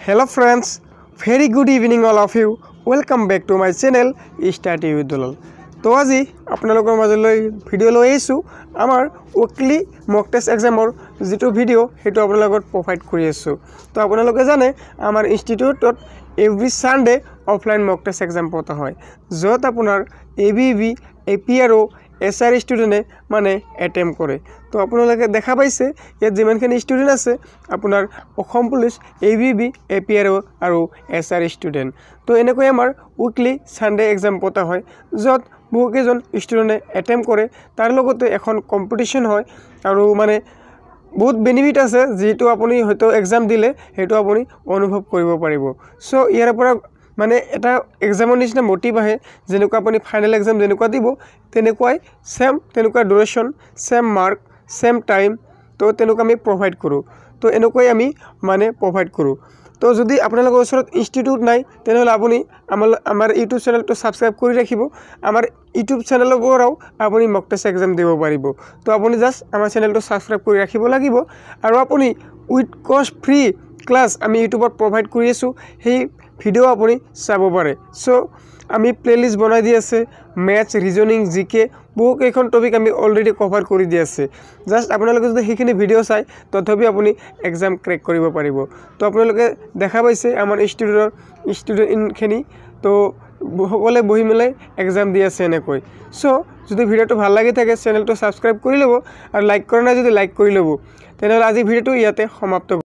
Hello friends, very good evening all of you. Welcome back to my channel Study with Dulal. तो আজি আপোনালোকৰ মাজলৈ video লৈ আইছো আমাৰ উইকলি মক টেষ্ট এক্সামৰ যেটো ভিডিও হেতু আপোনালোকৰ প্ৰভাইড কৰি আছো তো আপোনালোকে জানে আমাৰ ইনষ্টিটিউটত every Sunday offline mock test exam পতা হয় যত আপোনাৰ এবিবি এপিআরও এসআর স্টুডেন্টে মানে অ্যাটেম্প করে তো আপোনালোকে দেখা পাইছে ইয়াত যিমানখিনি স্টুডেন্ট আছে আপোনাৰ অসম পুলিশ এবিবি এপিআরও আৰু এসআর স্টুডেন্ট তো এনেকৈ আমাৰ উইকলি সানডে এক্সাম পতা হয় যত বহুকেইজন স্টুডেন্টে অ্যাটেম্প করে তাৰ লগতে এখন কম্পিটিশন হয় আৰু মানে বহুত বেনিফিট আছে যেটো আপুনি হয়তো এক্সাম দিলে হেতু আপুনি অনুভৱ কৰিব পাৰিব সো ইয়াৰ পৰা মানে এটা এক্সামৰ নিচিনা মোটিভ আহে যেনেকুৱা আপুনি ফাইনাল এক্সাম যেনেকুৱা দিব তেনেকুৱাই সেম তেনেকুৱা duration same mark same time তো তেনেকুৱা আমি প্রভাইড কৰো তো এনেকৈ আমি মানে প্রভাইড কৰো তো যদি আপোনালোকৰ ওচৰত ইনষ্টিটিউট নাই তেনেহলে আপুনি আমাৰ ইউটিউব চেনেলটো সাবস্ক্রাইব কৰি ৰাখিব আমাৰ ইউটিউব চেনেলৰ পৰাও আপুনি মক টেষ্ট এক্সাম দিব পাৰিব তো আপুনি জাস্ট আমাৰ চেনেলটো সাবস্ক্রাইব কৰি ৰাখিব লাগিব আৰু আপুনি উইথ কষ্ট ফ্ৰী ক্লাস আমি ইউটিউবত প্রভাইড কৰি আছো সেই ভিডিও আপুনি চাব পাৰে সো আমি প্লেলিস্ট বনাই দি আছে ম্যাথছ রিজনিং জিকে বহু কেইখন টপিক আমি অলরেডি কভার কৰি দি আছে জাস্ট আপোনালোকে যদি সেইখিনি ভিডিও চাই তথাপি আপুনি এক্সাম ক্র্যাক কৰিব পাৰিব তো আপোনালোকে দেখা পাইছে আমাৰ ষ্টুডেন্টখিনি তো সকলে বহি মিলাই এক্সাম দি আছে এনেকৈ সো যদি ভিডিওটো ভাল লাগি থাকে চেনেলটো সাবস্ক্রাইব কৰি লব আৰু লাইক কৰা নাই যদি লাইক কৰি লব তেনেহলে আজি ভিডিওটো ইয়াতে সমাপ্ত